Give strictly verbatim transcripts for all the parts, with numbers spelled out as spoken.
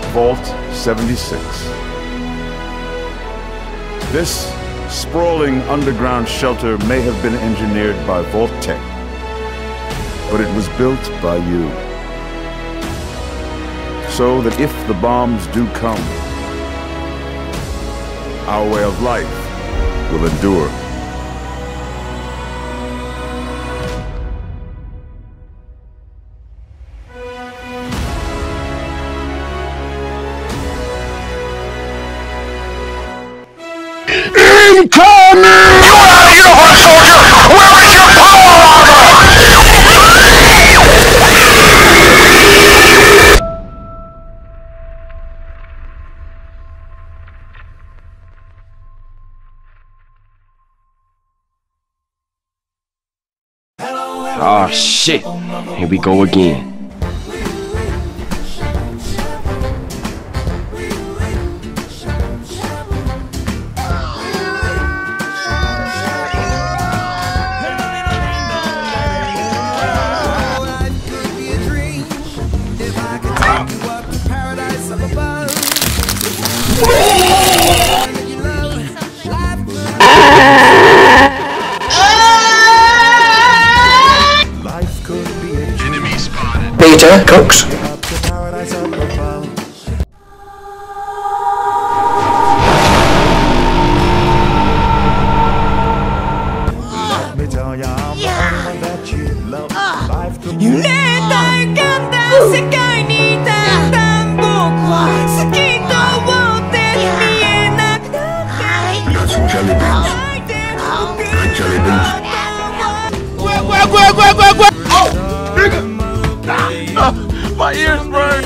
Vault seventy-six. This sprawling underground shelter may have been engineered by Vault Tech, but it was built by you. So that if the bombs do come, our way of life will endure. Incoming! You are a uniform soldier! Where is your power armor? Oh shit, here we go again. Peter Cooks. My ears burn!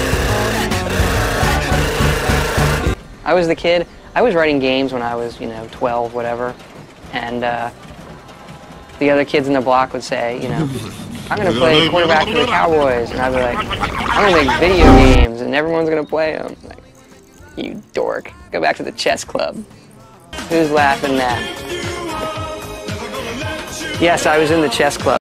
I was the kid. I was writing games when I was, you know, twelve, whatever. And uh, the other kids in the block would say, you know, I'm going to play quarterback for the Cowboys. And I'd be like, I'm going to make video games and everyone's going to play them. Like, you dork. Go back to the chess club. Who's laughing now? Yes, I was in the chess club.